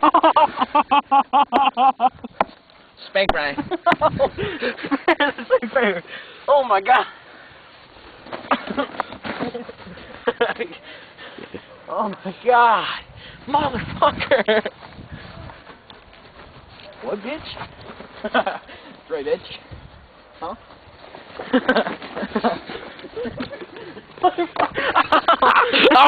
Spank Ryan. Oh my god. Oh my god. Motherfucker. What, bitch? Right, bitch. Huh?